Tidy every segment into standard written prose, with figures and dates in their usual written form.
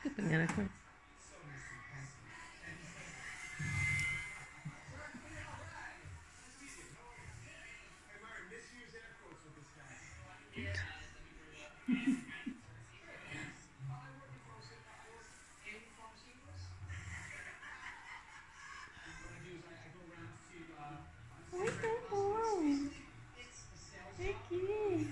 Mañana con... Oi, tá bom. Aqui.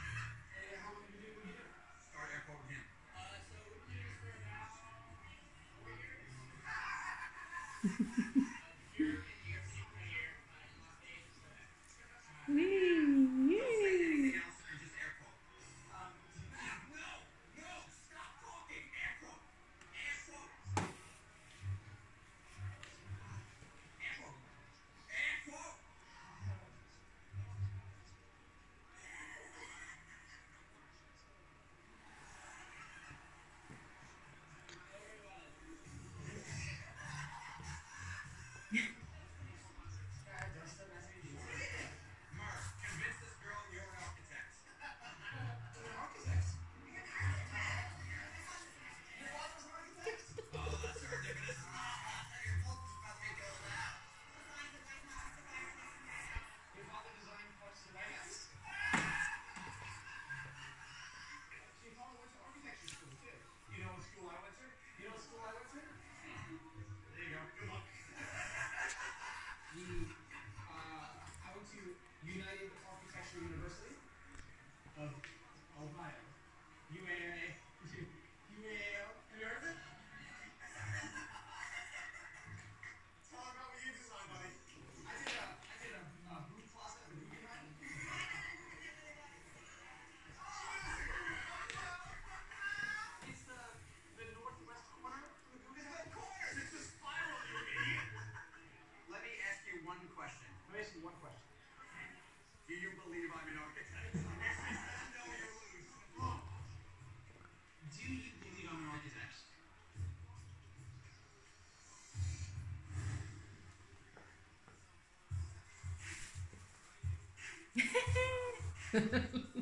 Let me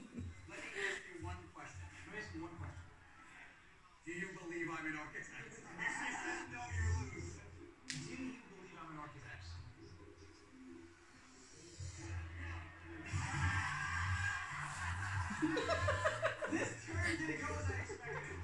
ask you one question. Do you believe I'm an architect? She said no, you lose. Do you believe I'm an architect? This turn didn't go as I expected.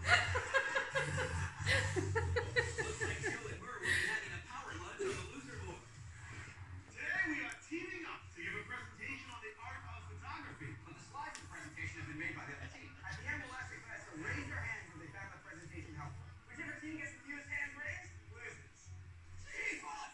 Looks like Jill and Murr will be having a power lunch on the loser board. Today we are teaming up to give a presentation on the art of photography. But the slides of the presentation have been made by the other team. At the end, we'll ask the class to raise their hands if they found the presentation helpful. Whichever team gets the fewest hands raised loses. Jesus!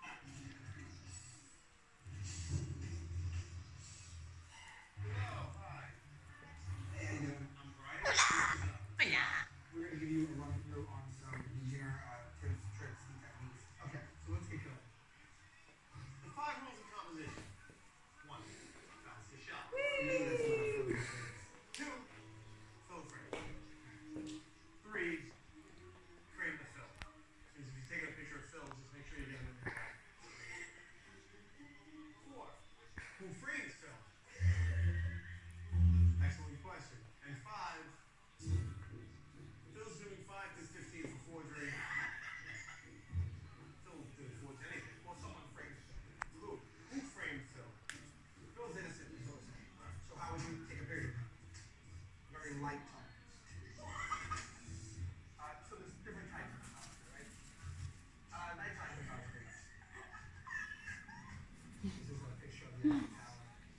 Hello, hi. Hey, how you doing? I'm Brian. We're going to give you a run through on some beginner tips, tricks, and techniques. Okay, so let's get going. The 5 rules of composition. 1. Balance the shot. 2. Fill frame. 3. Frame the fill. So if you're taking a picture of fill, just make sure you get it in the right. 4. Who frames fill? Excellent question. And 5. Phil's doing 5 to 15 for forgery. Phil didn't forge anything. Well, someone framed Phil. Who framed Phil? Phil's innocent. He's innocent. So how would you take a picture? Very light tones. So there's different types of photography, right? Nighttime photography. This is a picture of the Eiffel Tower.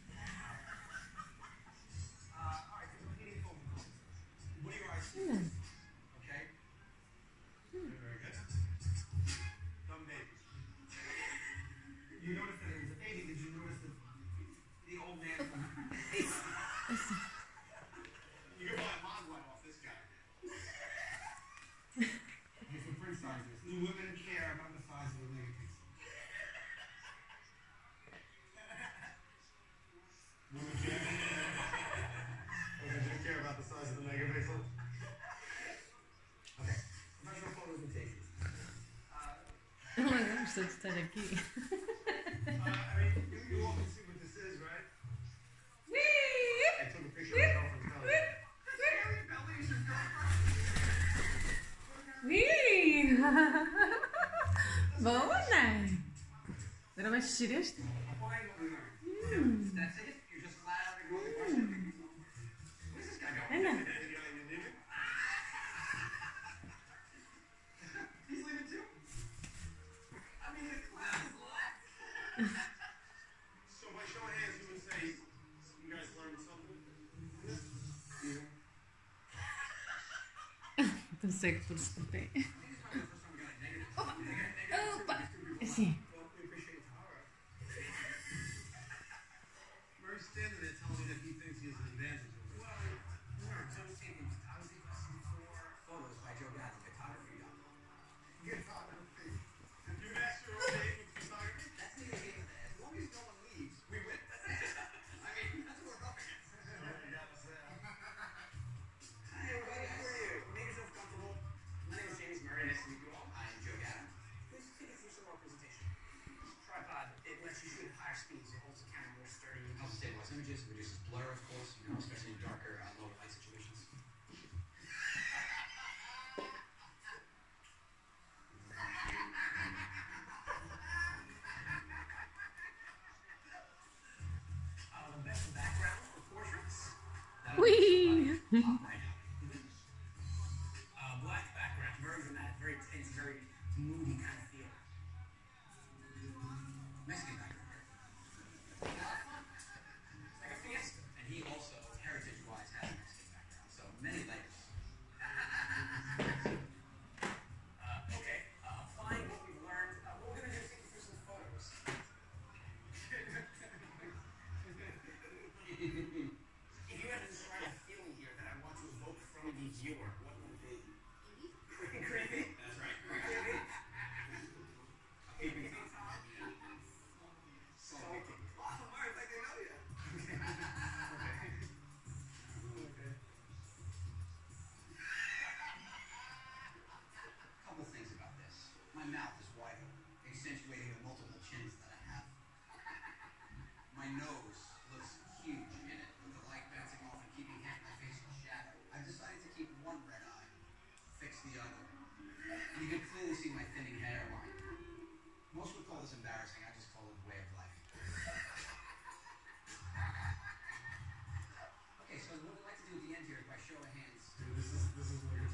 All right, so heating film. What do your eyes see? Okay? Very good. Dumb babies. You noticed that it was a baby. Did you notice that the old man from... You can buy a Mogwai off this guy. Okay, so print sizes. Do women care about the size of the legs? Women care? Okay, do you care about the size of the megapixel? Okay. Professional photos and takes. Oh my gosh, so estar aqui. I mean, you all can see what this is, right? I took a picture of myself from Kelly. Kelly Belly is your girlfriend? What kind assistir este? Applying what we learned. That's it? You're just flat out ignoring the question? Where's this guy going? Ana. He's leaving too? I mean, the class is left. So by show of hands, you would say you guys learned something? Pensei que por se pé. I think it's probably the first time we got a negative. Opa! Sim. Well, we appreciate Tara. Murray's standing there telling me that he thinks he has an advantage over us. Well, Murray, so he's taking photography lessons for photos by Joe Gaddy, photography.com. Photography. You master your own name with photography? That's the game of that. As long as no one leaves, we win. That's it. I mean, that's what we're up against. Hi, everybody. How are you? Make yourself comfortable. My name is James Murray. Nice to meet you all. I am Joe Gaddy. Please take us through some more presentation. Tripod, it lets you shoot at higher speeds. It holds the camera more sturdy. It helps stabilize images, reduces blur, of course, especially in darker, lower light situations. The best background for portraits. Whee! Right now. Black background, very dramatic, very tense, very moody kind of feel. Mexican background. Like a fiesta. And he also, heritage-wise, has a Mexican background. So many layers. Okay, applying what we've learned. What we're going to do is take you through some photos. If you had to describe a feeling here that I want to evoke from the viewer, what would it be? Creepy? That's right. Creepy. Creepy. Salty. Wow, Mars, I didn't know you. Okay. Couple things about this. My mouth is wide open, accentuating the multiple chins that I have. My nose looks huge in it, with the light bouncing off and keeping half my face in shadow. I've decided to keep one red eye, fix the other. And you can clearly see my thinning hairline. Most would call this embarrassing, I just call it way of life. Okay, so what I'd like to do at the end here is by show of hands. Dude, this is like